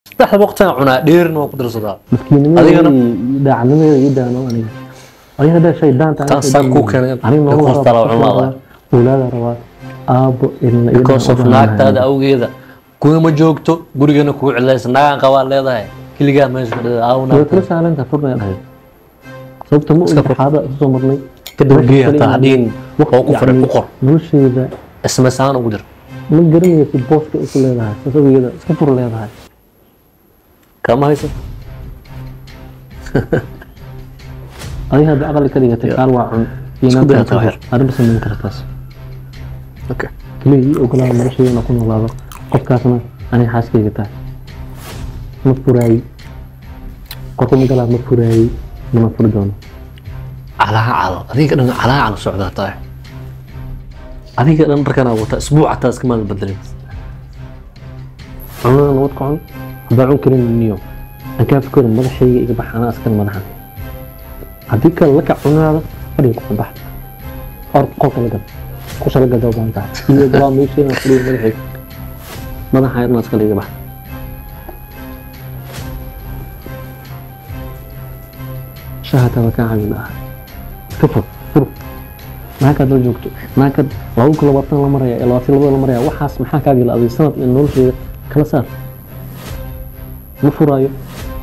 صح وقتها عنا ديرنا وقدر صدا مسكين داعنا يدانو أنا هذا شيء دان كان ساكو كان أنا يكون طلع عمره ولا روا أبو إن because of naagtaada awgeeda kuma joogto gurigana ku cilaysa naagan qabaa leedahay kiligaa meesha aawna way kula saalantaa furna dhahay sababta ma og xaada soo marnay kadib geeya taadin oo ku furan ku qor nolosheeda isma saan ugu dir ma garanayo si booska ay ku leedahay sababiyada iska fur leedahay kama hayso ay hada aqal ka dhigtay qaal waa cun Isku day arrin sameyn kartaas okay كلي وكلام مرشي نكون الله قف كاسنا أنا حاسس كذا تا مفروي قطع مثلا مفروي من مفردون على هذيك أنا على الصعدة طايح هذيك أنا ركنا وقت أسبوع تاس كمان بدري أنا نوتقعن بعون كريم اليوم أنا كيف كل مرشي يبح أنا أسكن مرحا هذيك لك عنا هذا فريق بحث أرض قوة لقد كوشا لقى دوبان تاع iyo waa meesha aan fadhiyo madaxa ayna iska liga bax shahada ka caawin ah kafur fur marka dad joogto marka lagu kala watan la maraya ilaa la maraya waxaas maxaa ka gila adii sanad in nolosheeda kala saar ma furaayo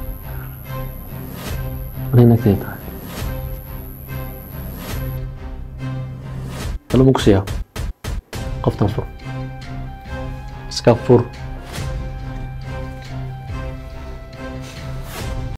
reena keeta Kalau mau kusiap, kau tanfur, skafur.